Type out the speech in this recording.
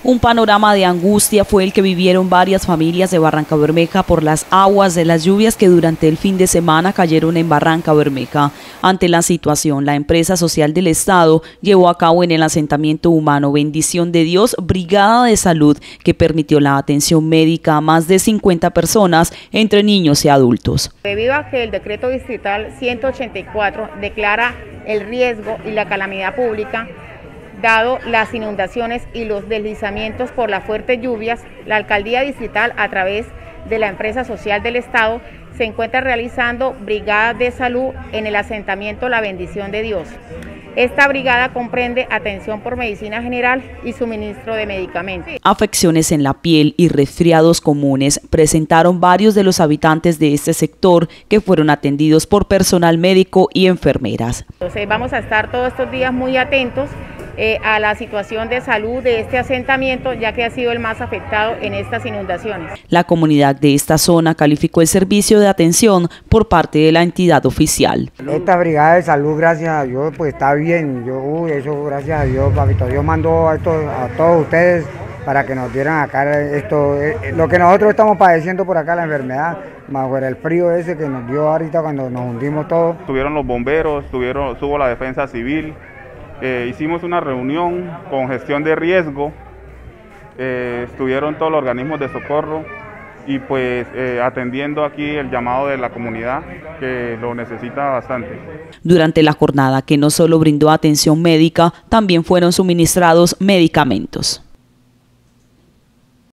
Un panorama de angustia fue el que vivieron varias familias de Barrancabermeja por las aguas de las lluvias que durante el fin de semana cayeron en Barrancabermeja. Ante la situación, la empresa social del Estado llevó a cabo en el asentamiento humano Bendición de Dios brigada de salud que permitió la atención médica a más de 50 personas, entre niños y adultos. Debido a que el decreto distrital 184 declara el riesgo y la calamidad pública, dado las inundaciones y los deslizamientos por las fuertes lluvias, la alcaldía distrital a través de la empresa social del Estado se encuentra realizando brigadas de salud en el asentamiento La Bendición de Dios. Esta brigada comprende atención por medicina general y suministro de medicamentos. Afecciones en la piel y resfriados comunes presentaron varios de los habitantes de este sector que fueron atendidos por personal médico y enfermeras. Entonces vamos a estar todos estos días muy atentos a la situación de salud de este asentamiento, ya que ha sido el más afectado en estas inundaciones. La comunidad de esta zona calificó el servicio de atención por parte de la entidad oficial. Esta brigada de salud, gracias a Dios, pues está bien. Eso gracias a Dios, papito. Dios mandó a todos ustedes para que nos dieran acá esto, lo que nosotros estamos padeciendo por acá, la enfermedad, más fuera el frío ese que nos dio ahorita cuando nos hundimos todos. Estuvieron los bomberos, estuvo la defensa civil. Hicimos una reunión con gestión de riesgo, estuvieron todos los organismos de socorro y pues atendiendo aquí el llamado de la comunidad que lo necesita bastante. Durante la jornada, que no solo brindó atención médica, también fueron suministrados medicamentos.